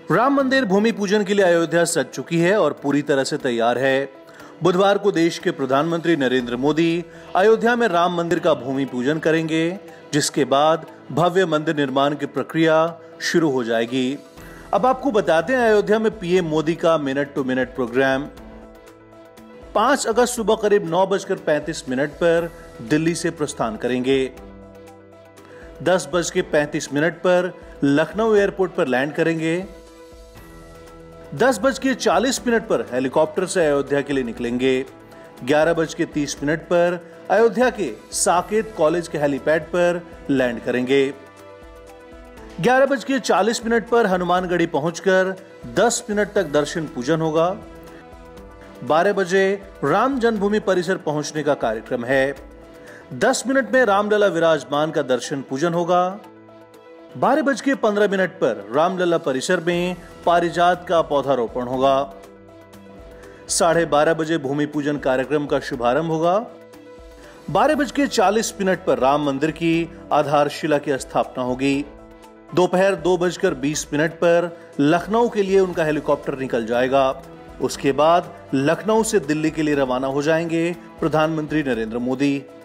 राम मंदिर भूमि पूजन के लिए अयोध्या सज चुकी है और पूरी तरह से तैयार है। बुधवार को देश के प्रधानमंत्री नरेंद्र मोदी अयोध्या में राम मंदिर का भूमि पूजन करेंगे, जिसके बाद भव्य मंदिर निर्माण की प्रक्रिया शुरू हो जाएगी। अब आपको बताते हैं अयोध्या में पीएम मोदी का मिनट टू मिनट प्रोग्राम 5 अगस्त सुबह करीब 9:35 पर दिल्ली से प्रस्थान करेंगे। 10:35 पर लखनऊ एयरपोर्ट पर लैंड करेंगे। 10:40 पर हेलीकॉप्टर से अयोध्या के लिए निकलेंगे। 11:30 पर अयोध्या के साकेत कॉलेज के हेलीपैड पर लैंड करेंगे। 11:40 पर हनुमानगढ़ी पहुंचकर 10 मिनट तक दर्शन पूजन होगा। 12 बजे राम जन्मभूमि परिसर पहुंचने का कार्यक्रम है। 10 मिनट में रामलला विराजमान का दर्शन पूजन होगा। 12:15 पर रामलला परिसर में पारिजात का पौधारोपण होगा। 12:30 बजे भूमि पूजन कार्यक्रम का शुभारंभ होगा। 12:40 पर राम मंदिर की आधारशिला की स्थापना होगी। दोपहर 2:20 पर लखनऊ के लिए उनका हेलीकॉप्टर निकल जाएगा। उसके बाद लखनऊ से दिल्ली के लिए रवाना हो जाएंगे प्रधानमंत्री नरेंद्र मोदी।